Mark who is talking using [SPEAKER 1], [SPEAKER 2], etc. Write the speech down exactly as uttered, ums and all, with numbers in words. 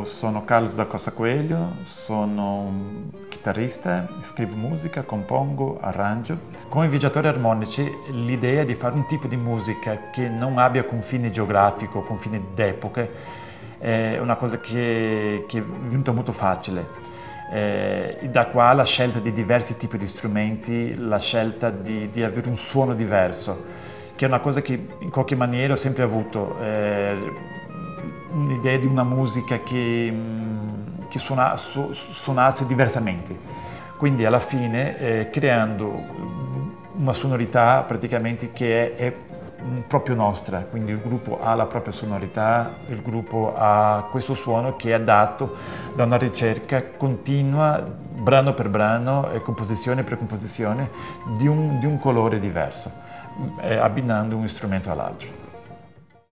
[SPEAKER 1] Io sono Carlos da Costa Coelho, sono un chitarrista, scrivo musica, compongo, arrangio. Come viaggiatori armonici l'idea è di fare un tipo di musica che non abbia confini geografici, confini d'epoche, è una cosa che, che è venuta molto facile. Eh, da qua la scelta di diversi tipi di strumenti, la scelta di, di avere un suono diverso, che è una cosa che in qualche maniera ho sempre avuto. Eh, un'idea di una musica che, che suona, su, suonasse diversamente, quindi alla fine eh, creando una sonorità praticamente che è, è proprio nostra, quindi il gruppo ha la propria sonorità, il gruppo ha questo suono che è dato da una ricerca continua, brano per brano e composizione per composizione, di un, di un colore diverso, eh, abbinando un strumento all'altro.